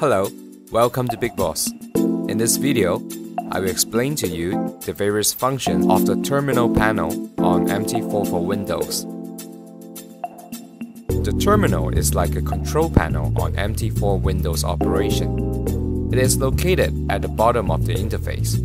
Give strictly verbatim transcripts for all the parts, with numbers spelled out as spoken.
Hello, welcome to Big Boss. In this video, I will explain to you the various functions of the terminal panel on M T four for Windows. The terminal is like a control panel on M T four Windows operation. It is located at the bottom of the interface.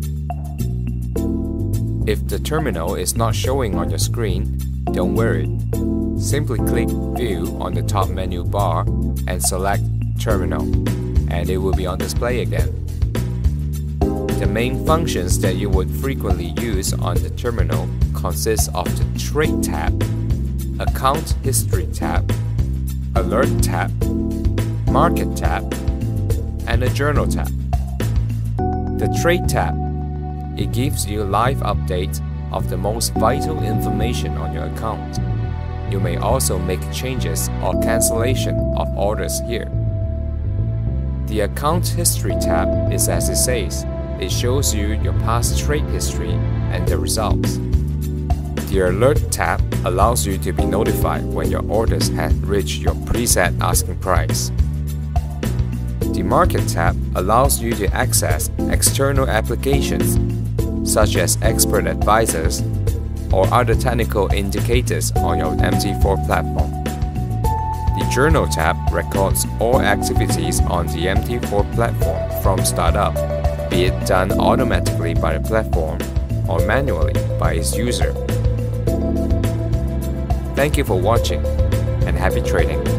If the terminal is not showing on your screen, don't worry. Simply click View on the top menu bar and select Terminal, and it will be on display again. The main functions that you would frequently use on the terminal consist of the Trade tab, Account History tab, Alert tab, Market tab, and the Journal tab. The Trade tab, it gives you live updates of the most vital information on your account. You may also make changes or cancellation of orders here. The Account History tab is as it says. It shows you your past trade history and the results. The Alert tab allows you to be notified when your orders have reached your preset asking price. The Market tab allows you to access external applications such as expert advisors or other technical indicators on your M T four platform. The Journal tab records all activities on the M T four platform from startup, be it done automatically by the platform or manually by its user. Thank you for watching and happy trading.